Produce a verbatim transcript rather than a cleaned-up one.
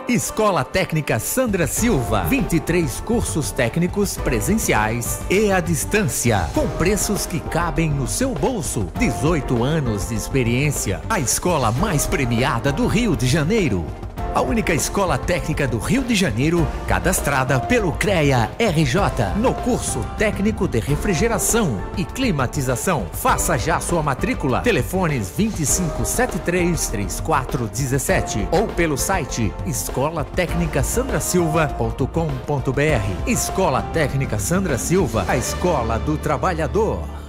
Escola Técnica Sandra Silva, vinte e três cursos técnicos presenciais e à distância, com preços que cabem no seu bolso. dezoito anos de experiência, a escola mais premiada do Rio de Janeiro. A única escola técnica do Rio de Janeiro cadastrada pelo CREA R J no curso técnico de refrigeração e climatização. Faça já sua matrícula. Telefones vinte e cinco, setenta e três, trinta e quatro dezessete ou pelo site escola técnica sandra silva ponto com ponto br. Escola Técnica Sandra Silva, a escola do trabalhador.